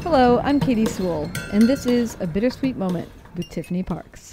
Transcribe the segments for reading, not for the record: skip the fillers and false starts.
Hello, I'm Katie Sewell, and this is A Bittersweet Moment with Tiffany Parks.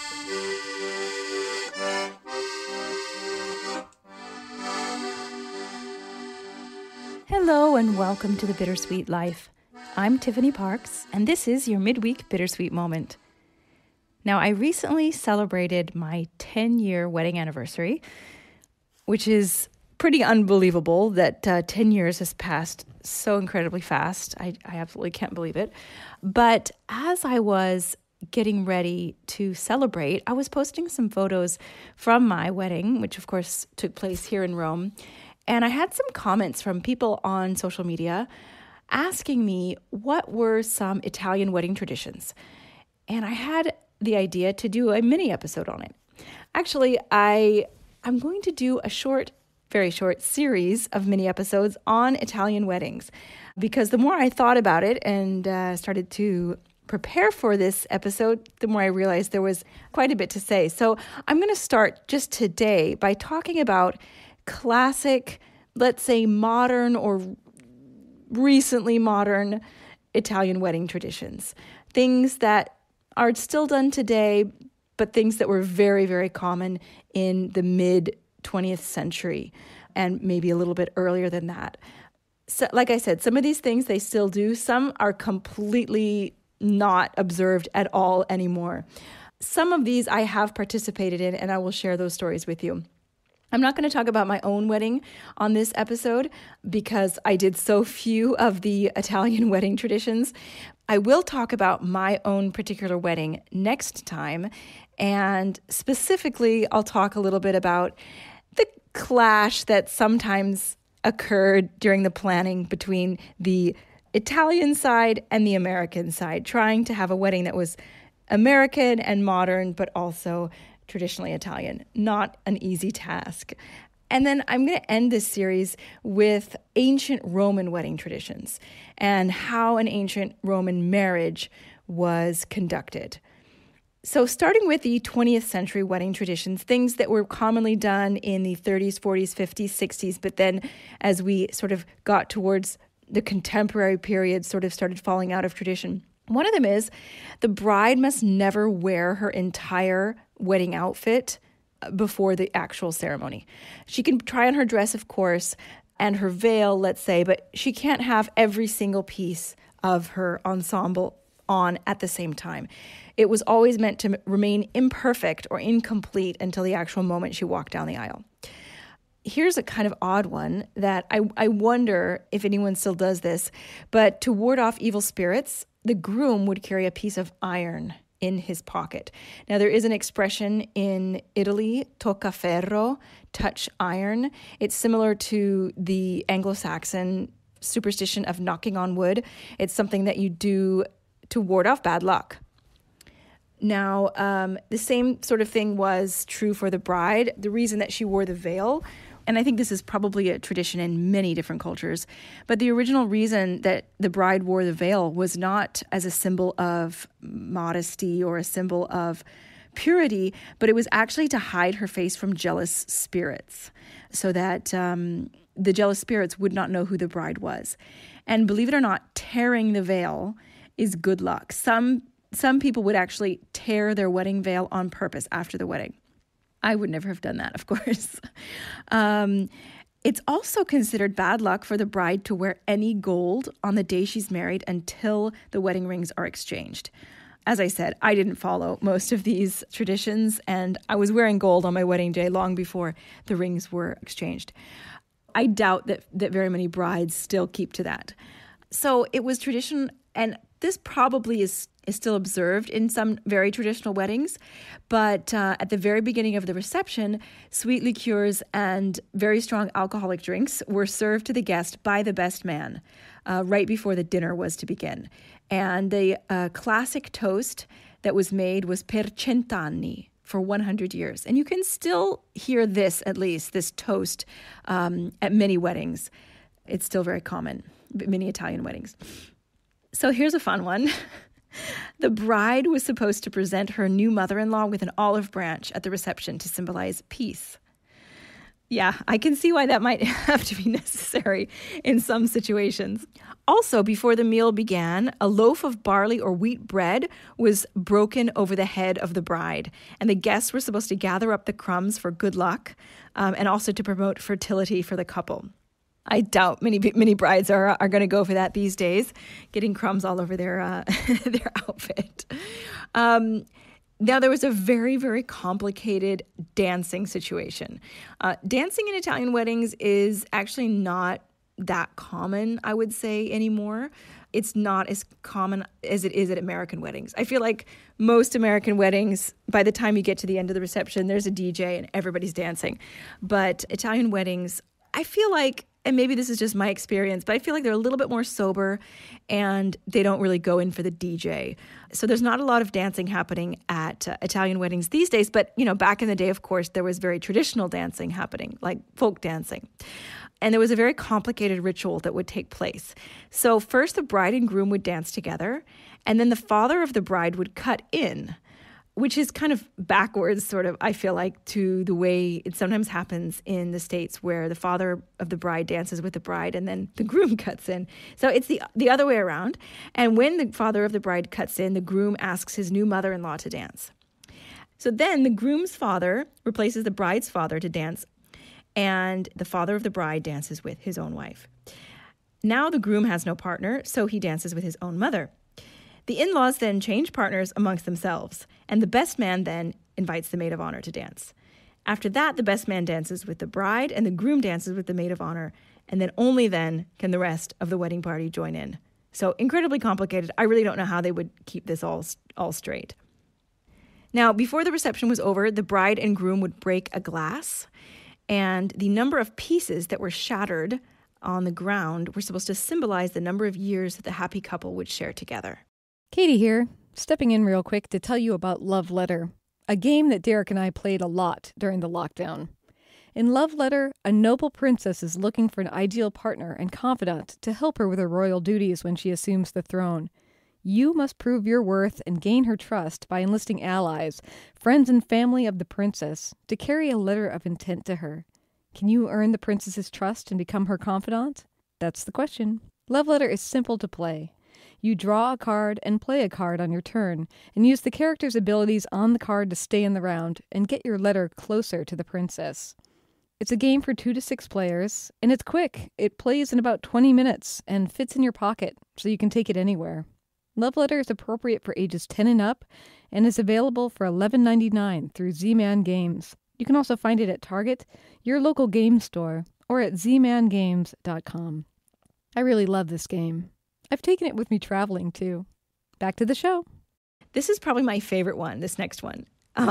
Hello and welcome to The Bittersweet Life. I'm Tiffany Parks, and this is your midweek Bittersweet Moment. Now, I recently celebrated my 10-year wedding anniversary, which is pretty unbelievable that 10 years has passed so incredibly fast. I absolutely can't believe it. But as I was getting ready to celebrate, I was posting some photos from my wedding, which of course took place here in Rome. And I had some comments from people on social media asking me what were some Italian wedding traditions. And I had the idea to do a mini episode on it. Actually, I'm going to do a very short series of mini episodes on Italian weddings, because the more I thought about it and started to prepare for this episode, the more I realized there was quite a bit to say. So I'm going to start just today by talking about classic, let's say modern or recently modern Italian wedding traditions. Things that are still done today, but things that were very, very common in the mid 20th century and maybe a little bit earlier than that. So, like I said, some of these things they still do. Some are completely not observed at all anymore. Some of these I have participated in, and I will share those stories with you. I'm not going to talk about my own wedding on this episode because I did so few of the Italian wedding traditions. I will talk about my own particular wedding next time. And specifically, I'll talk a little bit about the clash that sometimes occurred during the planning between the Italian side and the American side, trying to have a wedding that was American and modern, but also traditionally Italian. Not an easy task. And then I'm going to end this series with ancient Roman wedding traditions and how an ancient Roman marriage was conducted. So starting with the 20th century wedding traditions, things that were commonly done in the 30s, 40s, 50s, 60s, but then as we sort of got towards the contemporary period, sort of started falling out of tradition. One of them is the bride must never wear her entire wedding outfit before the actual ceremony. She can try on her dress, of course, and her veil, let's say, but she can't have every single piece of her ensemble on at the same time. It was always meant to remain imperfect or incomplete until the actual moment she walked down the aisle. Here's a kind of odd one that I wonder if anyone still does this, but to ward off evil spirits, the groom would carry a piece of iron in his pocket. Now, there is an expression in Italy, tocca ferro, touch iron. It's similar to the Anglo-Saxon superstition of knocking on wood. It's something that you do to ward off bad luck. Now, the same sort of thing was true for the bride. The reason that she wore the veil, and I think this is probably a tradition in many different cultures, but the original reason that the bride wore the veil was not as a symbol of modesty or a symbol of purity, but it was actually to hide her face from jealous spirits so that the jealous spirits would not know who the bride was. And believe it or not, tearing the veil is good luck. Some people would actually tear their wedding veil on purpose after the wedding. I would never have done that, of course. It's also considered bad luck for the bride to wear any gold on the day she's married until the wedding rings are exchanged. As I said, I didn't follow most of these traditions, and I was wearing gold on my wedding day long before the rings were exchanged. I doubt that very many brides still keep to that. So it was tradition, and this probably is still observed in some very traditional weddings, but at the very beginning of the reception, sweet liqueurs and very strong alcoholic drinks were served to the guest by the best man right before the dinner was to begin. And the classic toast that was made was per cent'anni, for 100 years. And you can still hear this, at least, this toast at many weddings. It's still very common, many Italian weddings. So here's a fun one. The bride was supposed to present her new mother-in-law with an olive branch at the reception to symbolize peace. Yeah, I can see why that might have to be necessary in some situations. Also, before the meal began, a loaf of barley or wheat bread was broken over the head of the bride, and the guests were supposed to gather up the crumbs for good luck and also to promote fertility for the couple. I doubt many brides are going to go for that these days, getting crumbs all over their their outfit. Now, there was a very, very complicated dancing situation. Dancing in Italian weddings is actually not that common, I would say, anymore. It's not as common as it is at American weddings. I feel like most American weddings, by the time you get to the end of the reception, there's a DJ and everybody's dancing. But Italian weddings, I feel like, and maybe this is just my experience, but I feel like they're a little bit more sober and they don't really go in for the DJ. So there's not a lot of dancing happening at Italian weddings these days. But, back in the day, of course, there was very traditional dancing happening, like folk dancing. And there was a very complicated ritual that would take place. So first the bride and groom would dance together, and then the father of the bride would cut in, which is kind of backwards, sort of, I feel like, to the way it sometimes happens in the States where the father of the bride dances with the bride and then the groom cuts in. So it's the other way around. And when the father of the bride cuts in, the groom asks his new mother-in-law to dance. So then the groom's father replaces the bride's father to dance, and the father of the bride dances with his own wife. Now the groom has no partner, so he dances with his own mother. The in-laws then change partners amongst themselves, and the best man then invites the maid of honor to dance. After that, the best man dances with the bride, and the groom dances with the maid of honor, and then only then can the rest of the wedding party join in. So incredibly complicated. I really don't know how they would keep this all straight. Now, before the reception was over, the bride and groom would break a glass, and the number of pieces that were shattered on the ground were supposed to symbolize the number of years that the happy couple would share together. Katie here, stepping in real quick to tell you about Love Letter, a game that Derek and I played a lot during the lockdown. In Love Letter, a noble princess is looking for an ideal partner and confidant to help her with her royal duties when she assumes the throne. You must prove your worth and gain her trust by enlisting allies, friends and family of the princess, to carry a letter of intent to her. Can you earn the princess's trust and become her confidant? That's the question. Love Letter is simple to play. You draw a card and play a card on your turn, and use the character's abilities on the card to stay in the round and get your letter closer to the princess. It's a game for 2 to 6 players, and it's quick. It plays in about 20 minutes and fits in your pocket, so you can take it anywhere. Love Letter is appropriate for ages 10 and up and is available for $11.99 through Z-Man Games. You can also find it at Target, your local game store, or at zmangames.com. I really love this game. I've taken it with me traveling, too. Back to the show. This is probably my favorite one, this next one.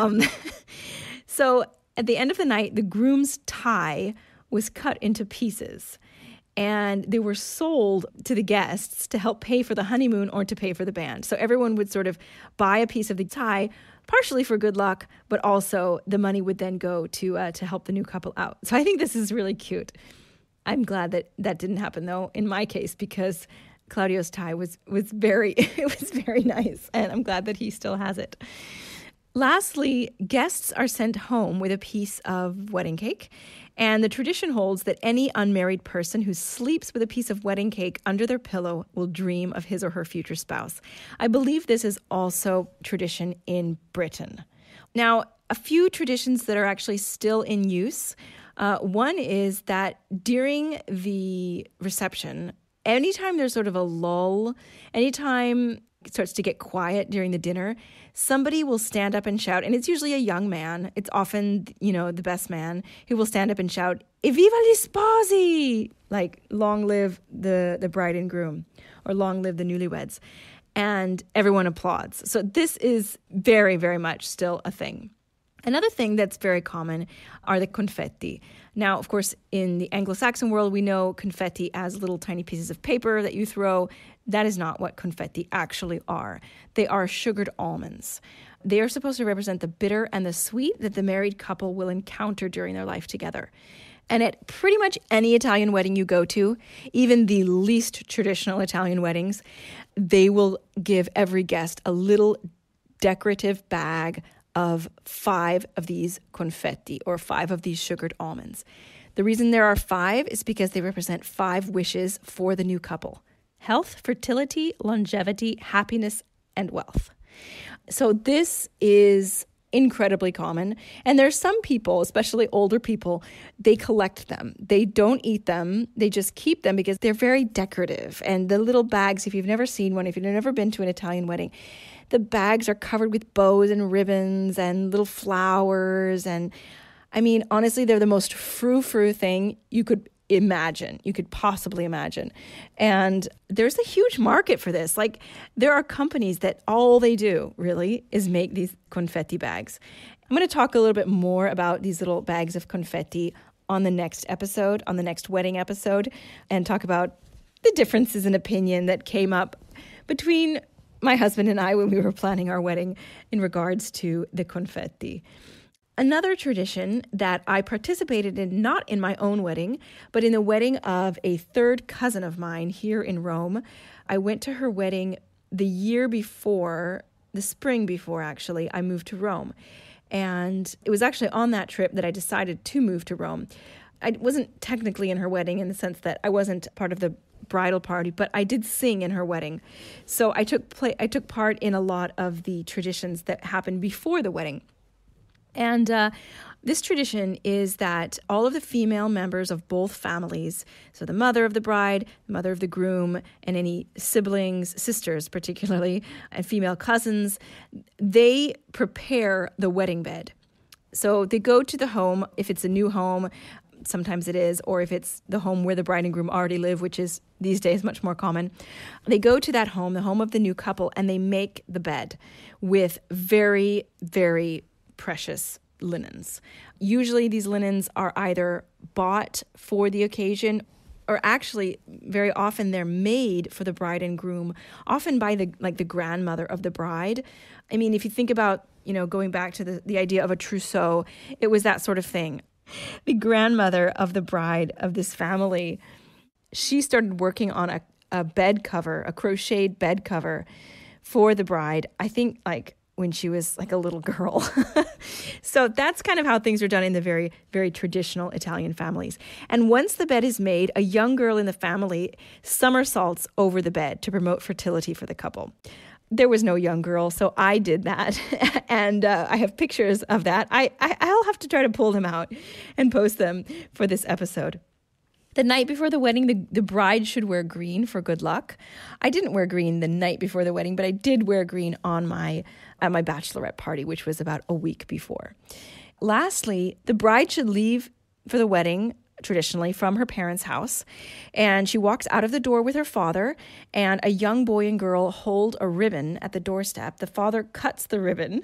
So at the end of the night, the groom's tie was cut into pieces, and they were sold to the guests to help pay for the honeymoon or to pay for the band. So everyone would sort of buy a piece of the tie, partially for good luck, but also the money would then go to help the new couple out. So I think this is really cute. I'm glad that didn't happen, though, in my case, because Claudio's tie was very nice, and I'm glad that he still has it. Lastly, guests are sent home with a piece of wedding cake, and the tradition holds that any unmarried person who sleeps with a piece of wedding cake under their pillow will dream of his or her future spouse. I believe this is also tradition in Britain. Now, a few traditions that are actually still in use. One is that during the reception, anytime there's sort of a lull, anytime it starts to get quiet during the dinner, somebody will stand up and shout, and it's usually a young man. It's often, the best man who will stand up and shout, "Evviva gli sposi!" Like, long live the bride and groom, or long live the newlyweds. And everyone applauds. So this is very, very much still a thing. Another thing that's very common are the confetti. Now, of course, in the Anglo-Saxon world, we know confetti as little tiny pieces of paper that you throw. That is not what confetti actually are. They are sugared almonds. They are supposed to represent the bitter and the sweet that the married couple will encounter during their life together. And at pretty much any Italian wedding you go to, even the least traditional Italian weddings, they will give every guest a little decorative bag of 5 of these confetti, or 5 of these sugared almonds. The reason there are 5 is because they represent 5 wishes for the new couple: health, fertility, longevity, happiness, and wealth. So this is incredibly common. And there's some people, especially older people, they collect them. They don't eat them. They just keep them because they're very decorative. And the little bags, if you've never seen one, if you've never been to an Italian wedding, the bags are covered with bows and ribbons and little flowers. And I mean, honestly, they're the most frou-frou thing you could possibly imagine. And there's a huge market for this. Like, there are companies that all they do really is make these confetti bags. I'm going to talk a little bit more about these little bags of confetti on the next episode, on the next wedding episode, and talk about the differences in opinion that came up between my husband and I when we were planning our wedding in regards to the confetti. Another tradition that I participated in, not in my own wedding, but in the wedding of a third cousin of mine here in Rome. I went to her wedding the spring before actually, I moved to Rome. And it was actually on that trip that I decided to move to Rome. I wasn't technically in her wedding in the sense that I wasn't part of the bridal party, but I did sing in her wedding. So I took part in a lot of the traditions that happened before the wedding. And this tradition is that all of the female members of both families, so the mother of the bride, the mother of the groom, and any siblings, sisters particularly, and female cousins, they prepare the wedding bed. So they go to the home, if it's a new home, sometimes it is, or if it's the home where the bride and groom already live, which is these days much more common. They go to that home, the home of the new couple, and they make the bed with very, very precious linens. Usually these linens are either bought for the occasion, or actually very often they're made for the bride and groom, often by the grandmother of the bride. I mean, if you think about, going back to the idea of a trousseau, it was that sort of thing. The grandmother of the bride of this family, she started working on a bed cover, a crocheted bed cover for the bride, I think when she was a little girl. So that's kind of how things are done in the very, very traditional Italian families. And once the bed is made, a young girl in the family somersaults over the bed to promote fertility for the couple. There was no young girl, so I did that. And I have pictures of that. I'll have to try to pull them out and post them for this episode. The night before the wedding, the bride should wear green for good luck. I didn't wear green the night before the wedding, but I did wear green at my bachelorette party, which was about a week before. Lastly, the bride should leave for the wedding traditionally from her parents' house, and she walks out of the door with her father, and a young boy and girl hold a ribbon at the doorstep. The father cuts the ribbon,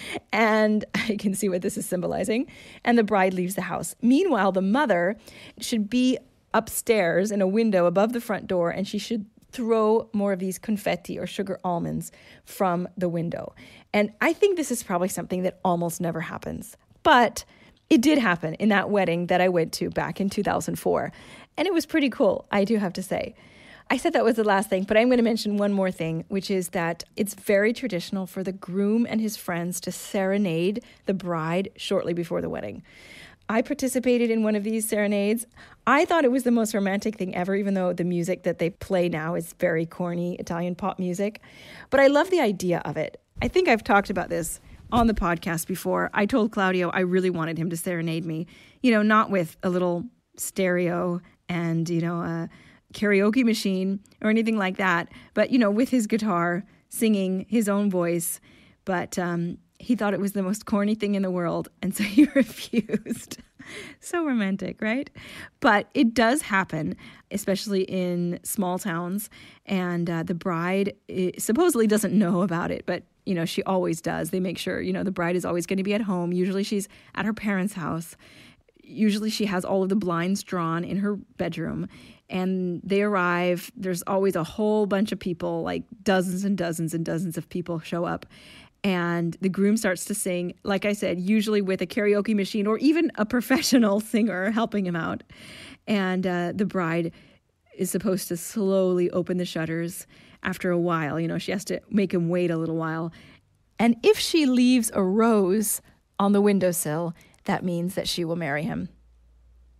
and I can see what this is symbolizing, and the bride leaves the house. Meanwhile, the mother should be upstairs in a window above the front door, and she should throw more of these confetti or sugar almonds from the window. And I think this is probably something that almost never happens, but it did happen in that wedding that I went to back in 2004, and it was pretty cool, I do have to say. I said that was the last thing, but I'm going to mention one more thing, which is that it's very traditional for the groom and his friends to serenade the bride shortly before the wedding. I participated in one of these serenades. I thought it was the most romantic thing ever, even though the music that they play now is very corny Italian pop music. But I love the idea of it. I think I've talked about this on the podcast before. I told Claudio I really wanted him to serenade me, not with a little stereo and, a karaoke machine or anything like that, but, with his guitar singing his own voice. But he thought it was the most corny thing in the world, and so he refused. So romantic, right? But it does happen, especially in small towns, and the bride supposedly doesn't know about it, but she always does. They make sure, the bride is always going to be at home. Usually she's at her parents' house. Usually she has all of the blinds drawn in her bedroom, and they arrive. There's always a whole bunch of people, like dozens and dozens and dozens of people show up. And the groom starts to sing, like I said, usually with a karaoke machine or even a professional singer helping him out. And the bride is supposed to slowly open the shutters after a while. She has to make him wait a little while. And if she leaves a rose on the windowsill, that means that she will marry him.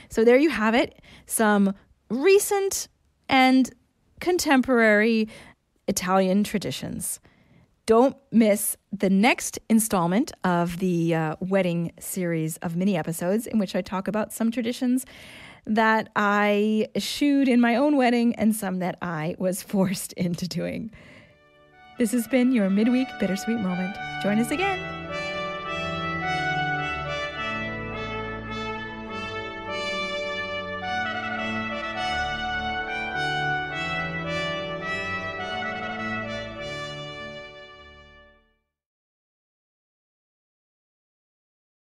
So there you have it, some recent and contemporary Italian traditions. Don't miss the next installment of the wedding series of mini episodes in which I talk about some traditions that I eschewed in my own wedding and some that I was forced into doing. This has been your midweek bittersweet moment. Join us again.